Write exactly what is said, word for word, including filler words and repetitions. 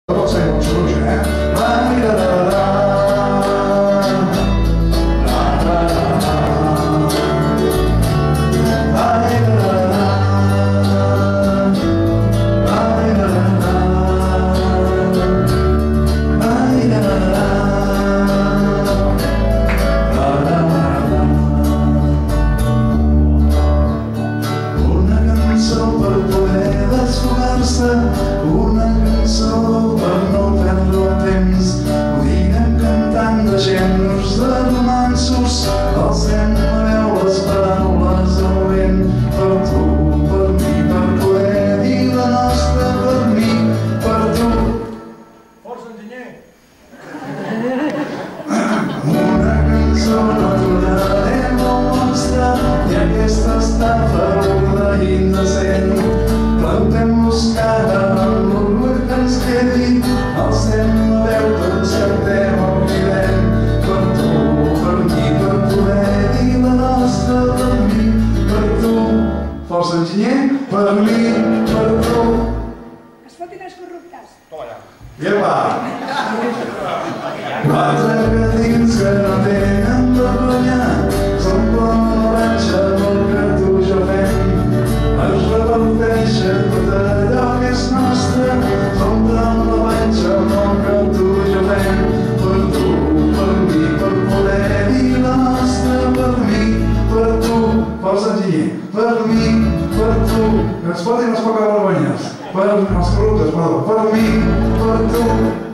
Pot ser molt xuruix, eh? Ai, la, la, la, la, la, la, ai, la, la, la, ai, la, la, la, ai, la, la, la, la, la, la. Una cançó per poder desfogar-se, una cançó per no perdre el temps. Ho diguem cantant de gèneres, de romanços, alcem la veu, les paraules al vent. Per tu, per mi, per poder dir la nostra, per mi, per tu. Força, enginyer! Una cançó no tornarem al nostre, i aquesta està feruda i indecent. Plantem-nos cara amb l'orgull que ens quedi, alcem la veu que ens cantem o cridem. Per tu, per mi, per poder dir la nostra, per mi, per tu. Força, enginyer, per mi, per tu. Es fotin els corruptes. Toma ja. Lleva! Quatre gatins que no tenen vergonya s'omplen la panxa pel que tu i jo fem. Es reparteixen tot allò que és nostre, s'omplen la panxa pel que tu i jo fem. Per tu, per mi, per poder dir la nostra, per mi, per tu. Força, enginyer, per mi, per tu. Que ens fotin les poques vergonyes. Per els corruptes, perdó. Per mi, per tu.